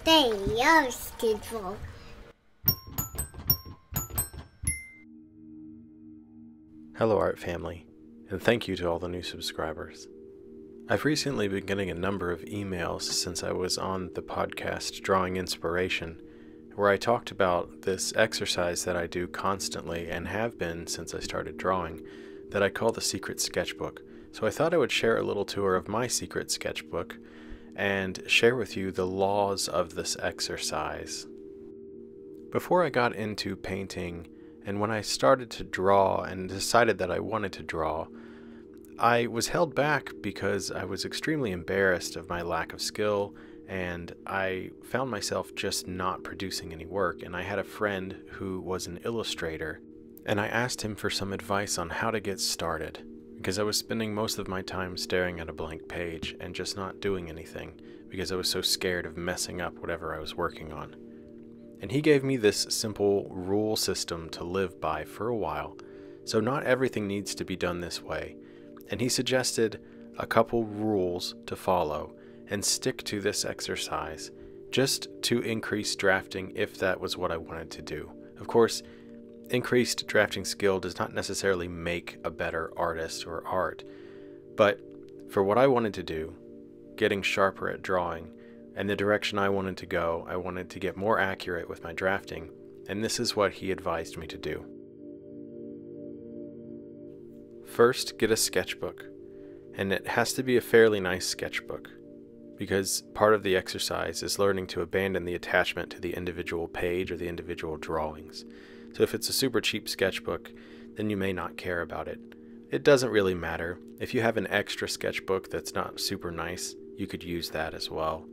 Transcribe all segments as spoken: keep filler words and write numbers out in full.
They are Sketchbook. Hello art family, and thank you to all the new subscribers. I've recently been getting a number of emails since I was on the podcast Drawing Inspiration, where I talked about this exercise that I do constantly and have been since I started drawing, that I call the Secret Sketchbook. So I thought I would share a little tour of my secret sketchbook and share with you the laws of this exercise. Before I got into painting, and when I started to draw and decided that I wanted to draw, I was held back because I was extremely embarrassed of my lack of skill, and I found myself just not producing any work. And I had a friend who was an illustrator, and I asked him for some advice on how to get started, because I was spending most of my time staring at a blank page and just not doing anything because I was so scared of messing up whatever I was working on. And he gave me this simple rule system to live by for a while, so not everything needs to be done this way. And he suggested a couple rules to follow and stick to this exercise just to increase drafting if that was what I wanted to do. Of course, increased drafting skill does not necessarily make a better artist or art, but for what I wanted to do, getting sharper at drawing, and the direction I wanted to go, I wanted to get more accurate with my drafting, and this is what he advised me to do. First, get a sketchbook, and it has to be a fairly nice sketchbook, because part of the exercise is learning to abandon the attachment to the individual page or the individual drawings. So if it's a super cheap sketchbook, then you may not care about it. It doesn't really matter. If you have an extra sketchbook that's not super nice, you could use that as well.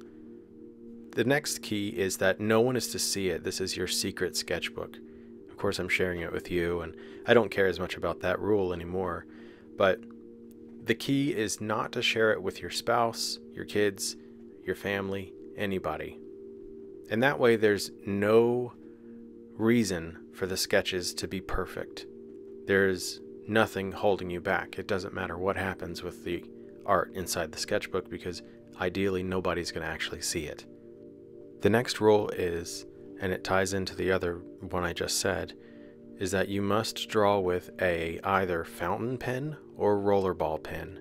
The next key is that no one is to see it. This is your secret sketchbook. Of course, I'm sharing it with you, and I don't care as much about that rule anymore. But the key is not to share it with your spouse, your kids, your family, anybody. And that way there's no reason for the sketches to be perfect. There's nothing holding you back. It doesn't matter what happens with the art inside the sketchbook, because ideally nobody's going to actually see it. The next rule is, and it ties into the other one I just said, is that you must draw with a either fountain pen or rollerball pen.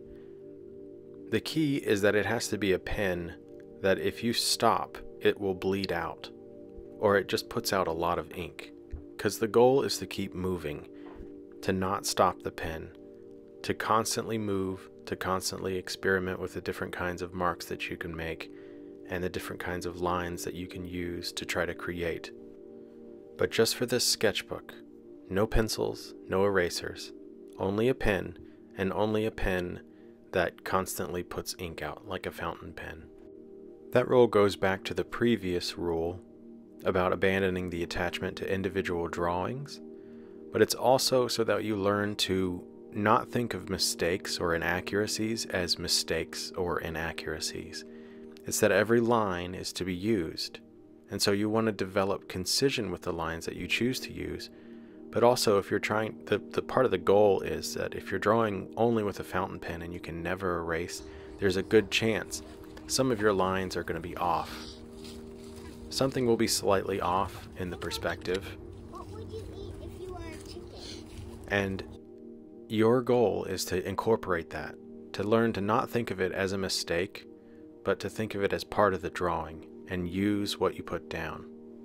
The key is that it has to be a pen that if you stop, it will bleed out, or it just puts out a lot of ink, because the goal is to keep moving, to not stop the pen, to constantly move, to constantly experiment with the different kinds of marks that you can make and the different kinds of lines that you can use to try to create. But just for this sketchbook, no pencils, no erasers, only a pen, and only a pen that constantly puts ink out like a fountain pen. That rule goes back to the previous rule about abandoning the attachment to individual drawings, but it's also so that you learn to not think of mistakes or inaccuracies as mistakes or inaccuracies. It's that every line is to be used, and so you want to develop concision with the lines that you choose to use. But also, if you're trying, the, the part of the goal is that if you're drawing only with a fountain pen and you can never erase, there's a good chance some of your lines are going to be off. Something will be slightly off in the perspective. What would you eat if you were a chicken? And your goal is to incorporate that, to learn to not think of it as a mistake, but to think of it as part of the drawing and use what you put down.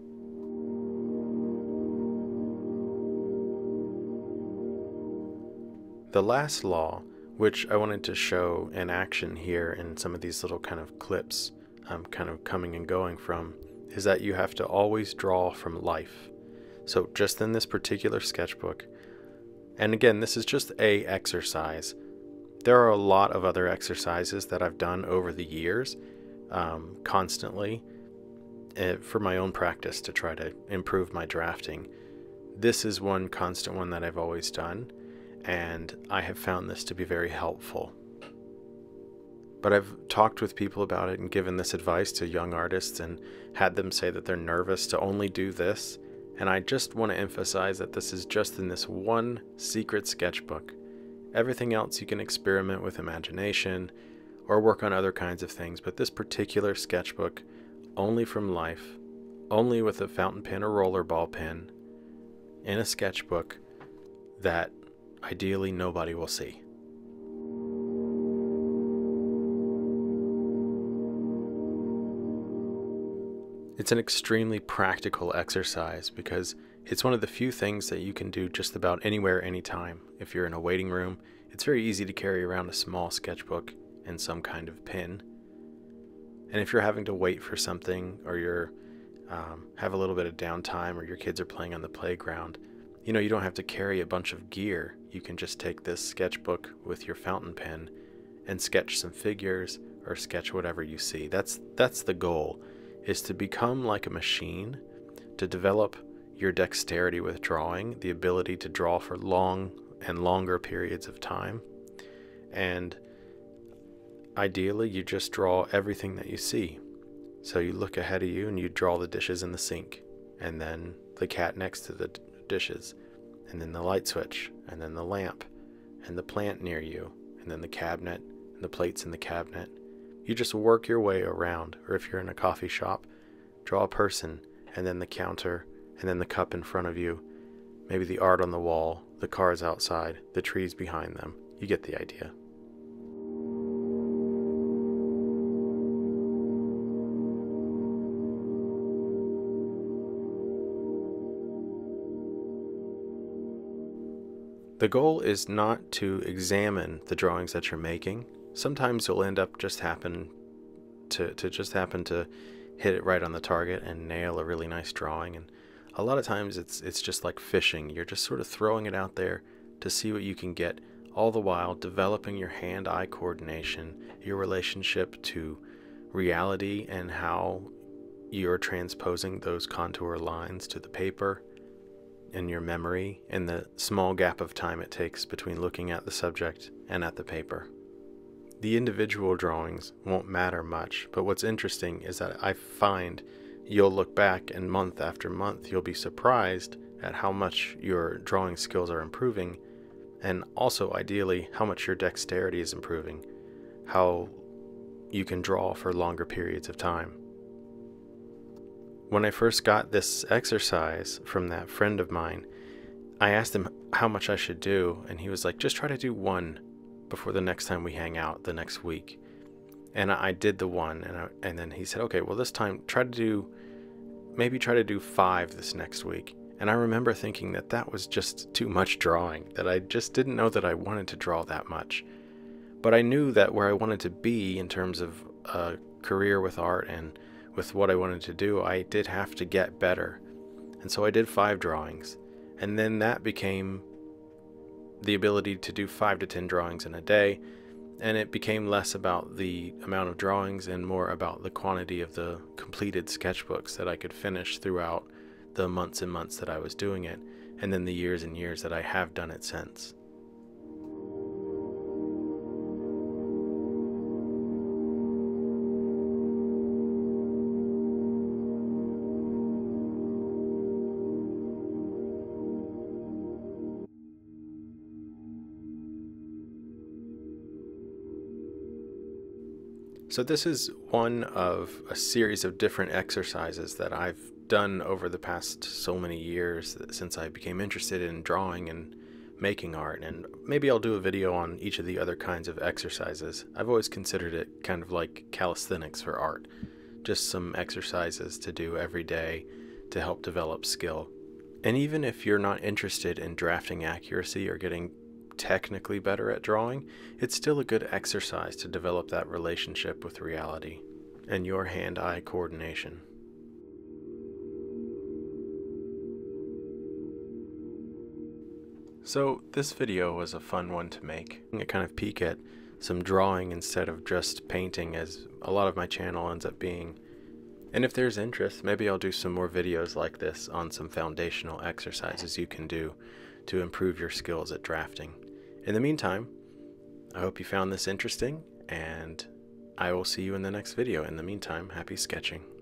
The last law, which I wanted to show in action here in some of these little kind of clips I'm kind of coming and going from, is that you have to always draw from life. So just in this particular sketchbook, and again, this is just a exercise. There are a lot of other exercises that I've done over the years, um, constantly, uh, for my own practice to try to improve my drafting. This is one constant one that I've always done, and I have found this to be very helpful. But I've talked with people about it and given this advice to young artists and had them say that they're nervous to only do this, and I just want to emphasize that this is just in this one secret sketchbook. Everything else you can experiment with imagination or work on other kinds of things, but this particular sketchbook only from life, only with a fountain pen or rollerball pen in a sketchbook that ideally nobody will see. It's an extremely practical exercise because it's one of the few things that you can do just about anywhere, anytime. If you're in a waiting room, it's very easy to carry around a small sketchbook and some kind of pen. And if you're having to wait for something, or you're um, have a little bit of downtime, or your kids are playing on the playground, you know, you don't have to carry a bunch of gear. You can just take this sketchbook with your fountain pen and sketch some figures or sketch whatever you see. That's that's the goal, is to become like a machine, to develop your dexterity with drawing, the ability to draw for long and longer periods of time. And ideally, you just draw everything that you see. So you look ahead of you and you draw the dishes in the sink, and then the cat next to the d- dishes, and then the light switch, and then the lamp, and the plant near you, and then the cabinet, and the plates in the cabinet. You just work your way around. Or if you're in a coffee shop, draw a person, and then the counter, and then the cup in front of you, maybe the art on the wall, the cars outside, the trees behind them. You get the idea. The goal is not to examine the drawings that you're making. Sometimes you'll end up just happen to, to just happen to hit it right on the target and nail a really nice drawing. And a lot of times it's it's just like fishing. You're just sort of throwing it out there to see what you can get, all the while developing your hand-eye coordination, your relationship to reality, and how you're transposing those contour lines to the paper, in your memory, and the small gap of time it takes between looking at the subject and at the paper. The individual drawings won't matter much, but what's interesting is that I find you'll look back, and month after month you'll be surprised at how much your drawing skills are improving, and also ideally how much your dexterity is improving, how you can draw for longer periods of time. When I first got this exercise from that friend of mine, I asked him how much I should do, and he was like, just try to do one before the next time we hang out the next week. And I did the one, and I, and then he said, okay, well this time try to do, maybe try to do five this next week. And I remember thinking that that was just too much drawing, that I just didn't know that I wanted to draw that much. But I knew that where I wanted to be in terms of a career with art and with what I wanted to do, I did have to get better. And so I did five drawings. And then that became the ability to do five to ten drawings in a day. And it became less about the amount of drawings and more about the quantity of the completed sketchbooks that I could finish throughout the months and months that I was doing it, and then the years and years that I have done it since. So this is one of a series of different exercises that I've done over the past so many years since I became interested in drawing and making art, and maybe I'll do a video on each of the other kinds of exercises. I've always considered it kind of like calisthenics for art, just some exercises to do every day to help develop skill. And even if you're not interested in drafting accuracy or getting technically better at drawing, it's still a good exercise to develop that relationship with reality and your hand-eye coordination. So this video was a fun one to make. I kind of peek at some drawing instead of just painting, as a lot of my channel ends up being. And if there's interest, maybe I'll do some more videos like this on some foundational exercises you can do to improve your skills at drafting. In the meantime, I hope you found this interesting, and I will see you in the next video. In the meantime, happy sketching.